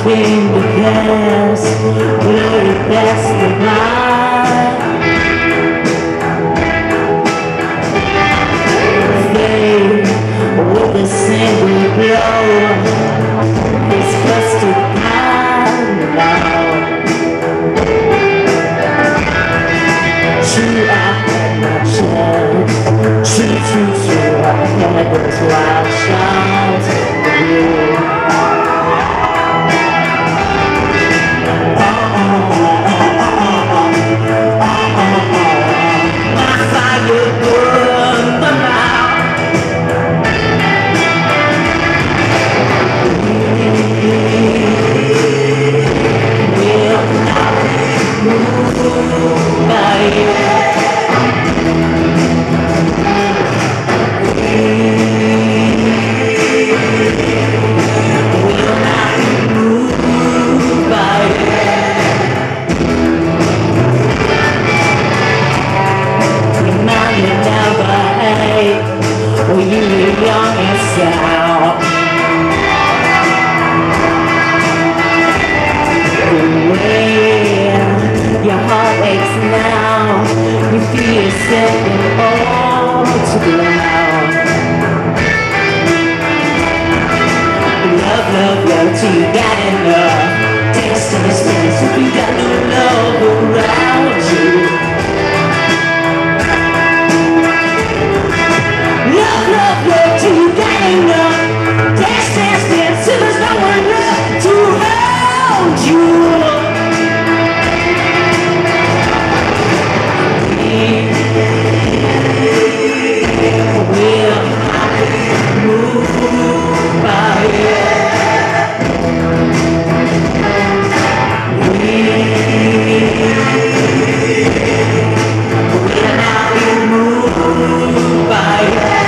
came to pass, glory past the light. Fade with a single blow, this custard pie now. True, I had my chance. True, I had those wild shots of you. When you were young and sound, when your heart aches now, you feel yourself in all to ground. Love till you got enough. Dance if you got no love around you. Love till you got enough. Dance till there's no one left to hold you. We'll move by it. We'll not be moved by it.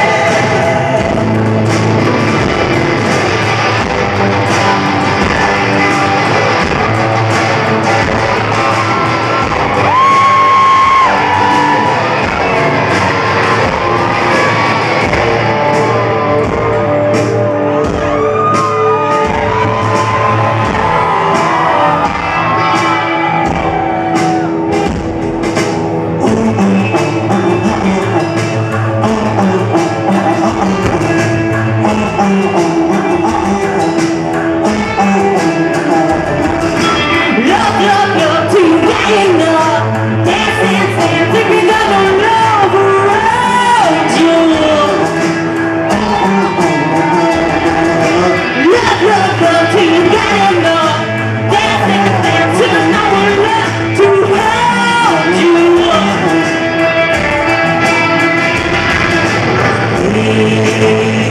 Hey.